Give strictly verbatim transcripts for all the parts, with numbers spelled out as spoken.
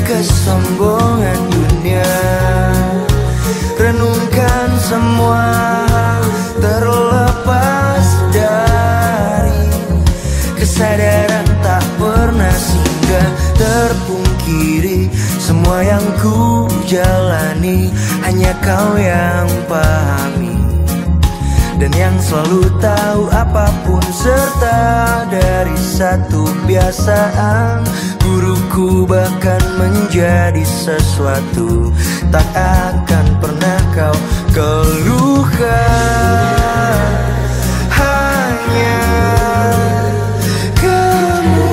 kesombongan dunia. Renungkan semua terlepas dari kesadaran tak pernah singgah. Terpungkiri semua yang ku jalani, hanya kau yang pahami dan yang selalu tahu apapun serta dari satu kebiasaan burukku bahkan menjadi sesuatu tak akan pernah kau keluhkan. Hanya kamu,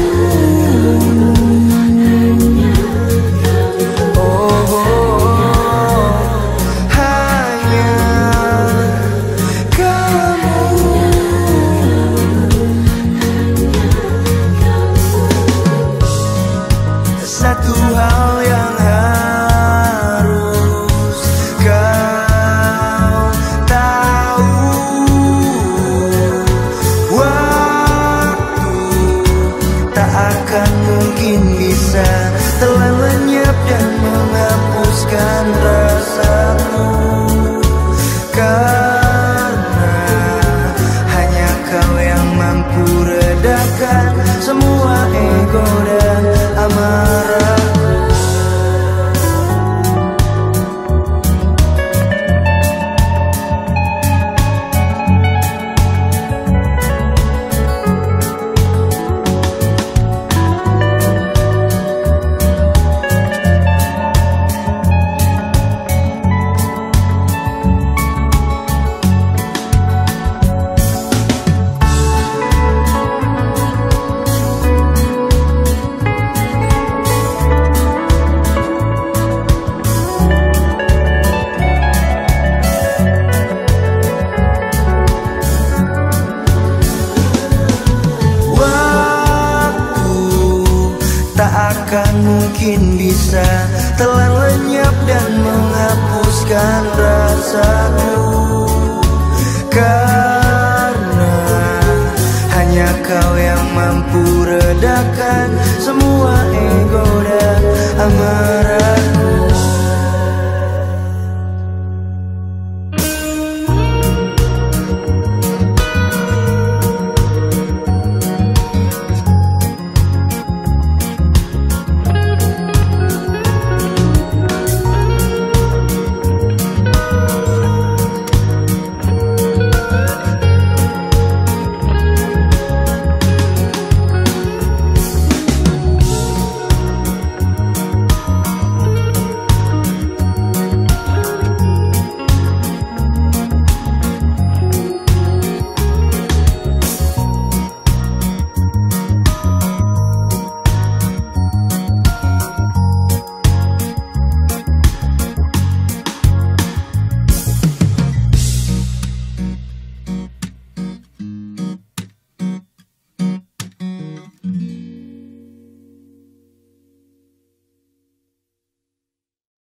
oh, oh, oh. Hanya kamu. Satu hal yang harus kau tahu, waktu tak akan mungkin bisa telan lenyap dan menghapuskan rasaku, karena hanya kau yang mampu redakan semua ego dan amarah. Akan mungkin bisa telan lenyap dan menghapuskan rasaku, karena hanya kau yang mampu redakan semua